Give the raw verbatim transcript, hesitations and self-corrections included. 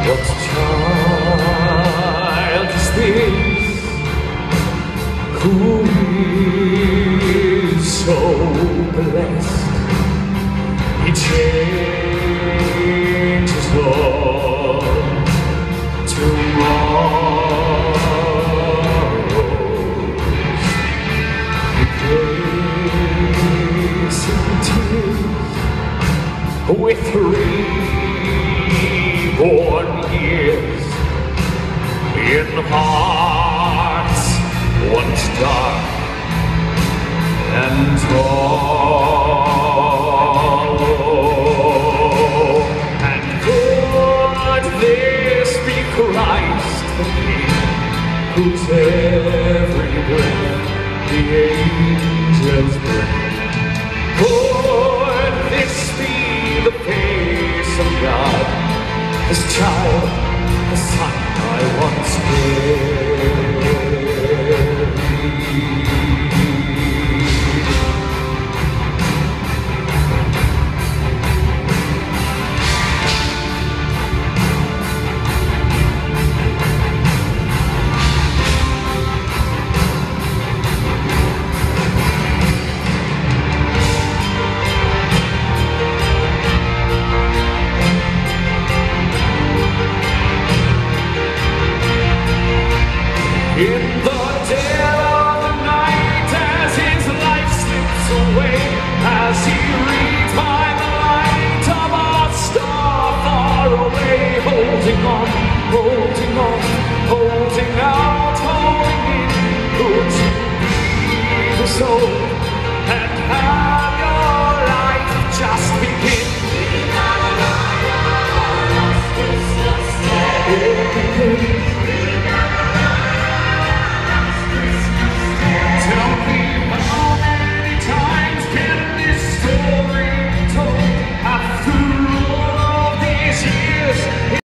What child is this who is so blessed? He changes Lord tomorrows. He plays in tears with reborn years in hearts once dark and hollow. And could this be Christ the King, whose every breath the angels bring? Could this be the face of God, this child, the son I once gave?